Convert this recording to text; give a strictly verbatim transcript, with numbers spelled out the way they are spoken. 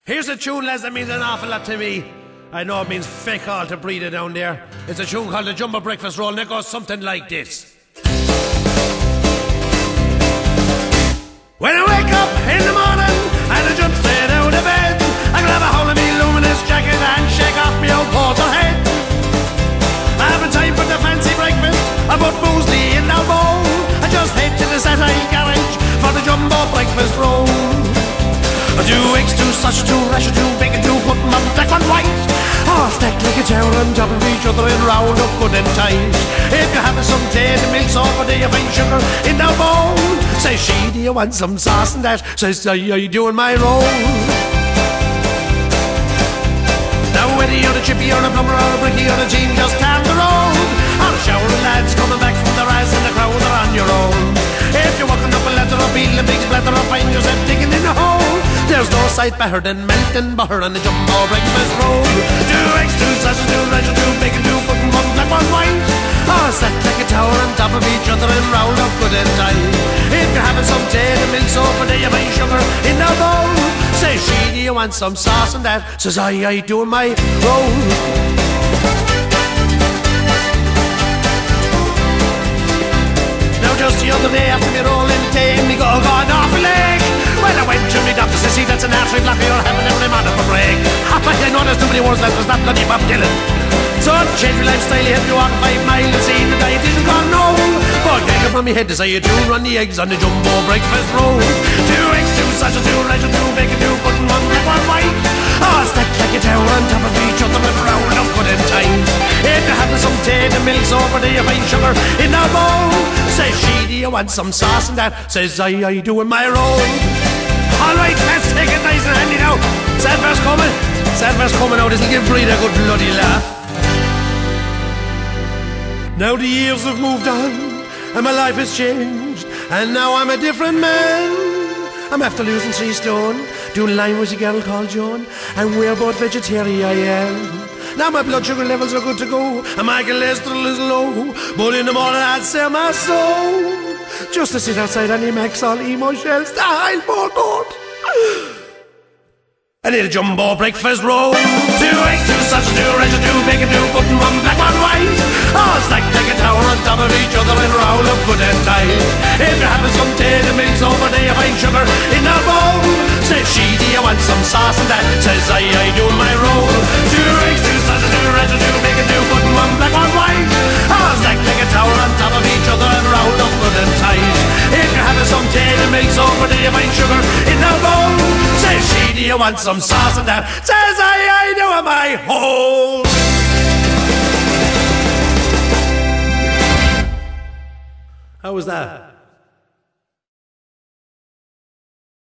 Here's a tune, lads, that means an awful lot to me. I know it means feck all to breed it down there. It's a tune called the Jumbo Breakfast Roll, and it goes something like this. When I wake up in the morning and I jump straight out of bed, I grab a hold of me luminous jacket and shake off me old portal head. I haven't time for the fancy breakfast, I put boozy in the bowl. I just head to the satellite garage for the Jumbo Breakfast Roll. Two eggs, two sausage, two rasher, two bacon, two put them on black and white. Oh, stacked like a tower on top of each other and round up good and tight. If you're having some tea, the milk's over, do you find sugar in the bowl? Says she, do you want some sauce and that? Says, are you doing my roll? Now whether you're a chippy or a plumber or a bricky or a team just down the road, or a shower of lads coming back from the rise and the crowd are on your own. If you're walking up a ladder or beating a big splatter or find yourself digging in a hole, there's no sight better than melting butter on the Jumbo Breakfast Roll. Two eggs, two sausages, two rasher, two bacon, two putting one black, one white. Oh, stacked like a tower on top of each other and round up good and tight. If you're having some tea, the milk's over, do you find sugar in the bowl? Says she, do you want some sauce and that? Says I, I doing my roll. Just the other day after me rolling tea, me go gone off a leg. Well, I went to me doctor, says he, that's an artery block, you're having every man for break. But I know there's too many words left, there's that bloody Bob Dylan. So to change your lifestyle, you have to walk five miles and see the diet isn't gone no. But can't get from me head to say you do run the eggs on the Jumbo Breakfast Roll. Two eggs, two sausages, two rasher, two bacon, two putting one black, one white. Oh, stacked like a tower on top of each other and round up good and tight. If you're having some tea, the milk's over, do you find sugar in the bowl? Says she, do you want some sauce and that? Says I, I doing my roll. Alright, let's take it nice and handy now. Sad verse coming, sad verse coming out, this'll give Breed a good bloody laugh. Now the years have moved on and my life has changed, and now I'm a different man. I'm after losing three stone, doing line with a girl called Joan, and we're both vegetarian, I am. Now my blood sugar levels are good to go, and my cholesterol is low, but in the morning I'd sell my soul just to sit outside on the Max all emo shells, style for good. I need a Jumbo Breakfast Roll. Two eggs, two sausages, two rasher, two bacon, two putting one black, one white. All stacked like a tower on top of each other and roll up good and tight. If you're having some tea, the milk's over, do you find sugar in the bowl? Says she, do you want some sauce and that? Says I, I doing my roll. Two eggs, two sausages, two rasher, two bacon, two putting one black, one white. All stacked like a tower on top of each other and roll up good and tight. If you're having some tea, the milk's over, do you find sugar in the bowl? Says she, do you want some sauce and that? Says I, I doing my hole. How was that?